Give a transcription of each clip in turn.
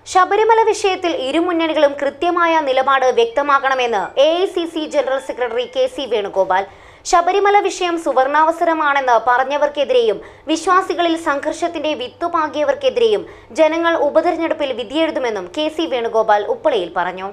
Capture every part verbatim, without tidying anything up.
ശബരിമല വിഷയത്തിൽ ഇരുമുന്നണികളും കൃത്യമായ നിലപാട് വ്യക്തമാക്കണമെന്ന് A I C C general secretary K C Venugopal. Sabarimala വിഷയം സുവർണാവസരമാണെന്ന് പറഞ്ഞവർക്കെതിരെയും വിശ്വാസികളിൽ സംഘർഷത്തിന്റെ വിത്തുപാകിയവർക്കെതിരെയും ജനങ്ങൾ ഉപതെരഞ്ഞെടുപ്പിൽ വിധിയെഴുതുമെന്നും കെ സി വേണുഗോപാൽ ഉപ്പളയിൽ പറഞ്ഞു.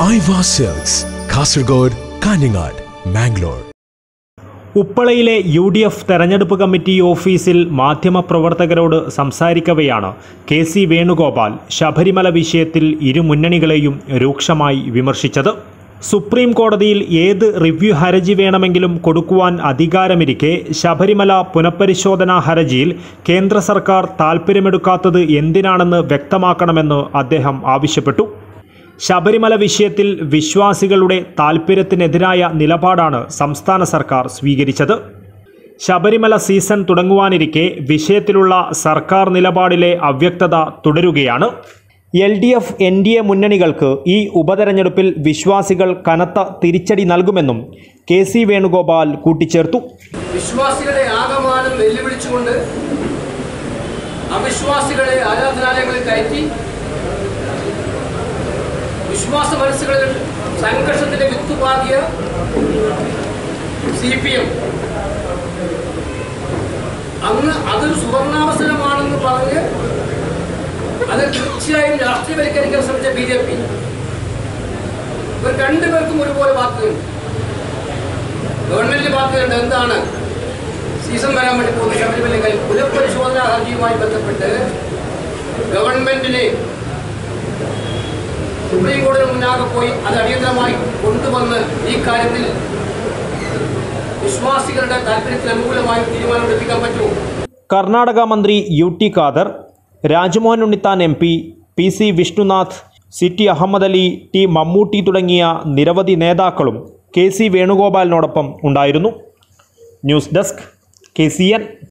ഉപ്പളയിലെ യു ഡി എഫ് തെരഞ്ഞെടുപ്പ് കമ്മിറ്റി ഓഫീസിൽ മാധ്യമപ്രവർത്തകരോട് സംസാരിക്കവെയാണ് കെ സി വേണുഗോപാൽ ശബരിമല വിഷയത്തിൽ ഇരു മുന്നണികളെയും രൂക്ഷമായി വിമർശിച്ചത്. സുപ്രീം കോടതിയിൽ ഏത് റിവ്യൂ ഹർജി വേണമെങ്കിലും കൊടുക്കുവാൻ അധികാരമിരിക്കെ ശബരിമല പുനഃപരിശോധനാ ഹർജിയിൽ കേന്ദ്ര സർക്കാർ താൽപ്പര്യമെടുക്കാത്തത് എന്തിനാണെന്ന് വ്യക്തമാക്കണമെന്ന് അദ്ദേഹം ആവശ്യപ്പെട്ടു. ശബരിമല വിഷയത്തിൽ വിശ്വാസികളുടെ താൽപ്പര്യത്തിനെതിരായ നിലപാടാണ് സംസ്ഥാന സർക്കാർ സ്വീകരിച്ചത്. ശബരിമല സീസൺ തുടങ്ങുവാനിരിക്കെ വിഷയത്തിലുള്ള സർക്കാർ നിലപാടിലെ അവ്യക്തത തുടരുകയാണ്. L D F N D A മുന്നണികൾക്ക് ഈ ഉപതെരഞ്ഞെടുപ്പിൽ വിശ്വാസികൾ കനത്ത തിരിച്ചടി നൽകുമെന്നും കെ സി വേണുഗോപാൽ കൂട്ടിച്ചേർത്തു. വിശ്വാസികളെ ആകമാനം വെല്ലുവിളിച്ചുകൊണ്ട് അവിശ്വാസികളെ ആരാധനാലയങ്ങളിൽ കയറ്റി വിശ്വാസ മനസ്സുകളിൽ സംഘർഷത്തിന്റെ വിത്തുപാകിയ സി പി എം അന്ന് അതൊരു സുവർണാവസരമാണെന്ന് പറഞ്ഞ് അത് തീർച്ചയായും രാഷ്ട്രീയവൽക്കരിക്കാൻ ശ്രമിച്ച ബി ജെ പി ഇവർ രണ്ടുപേർക്കും ഒരുപോലെ ബാധ്യതയുണ്ട്. ഗവൺമെന്റിന് ബാധ്യതയുണ്ട്. എന്താണ്? സീസൺ വരാൻ വേണ്ടി പോകുന്ന ശബരിമല പുനഃപരിശോധനാ ഹർജിയുമായി ബന്ധപ്പെട്ട് ഗവൺമെന്റിന് സുപ്രീം കോടതി മുന്നാകെ പോയി അത് അടിയന്തരമായി കൊണ്ടുവന്ന് ഈ കാര്യത്തിൽ വിശ്വാസികളുടെ താല്പര്യത്തിന് അനുകൂലമായി തീരുമാനമെടുപ്പിക്കാൻ പറ്റുമോ? കർണാടക മന്ത്രി U T Khader, Rajmohan Unnithan M P, P C Vishnunath, C T Ahammed Ali, T Mammootty തുടങ്ങിയ നിരവധി നേതാക്കളും കെ സി വേണുഗോപാലിനോടൊപ്പം ഉണ്ടായിരുന്നു. News desk K C N.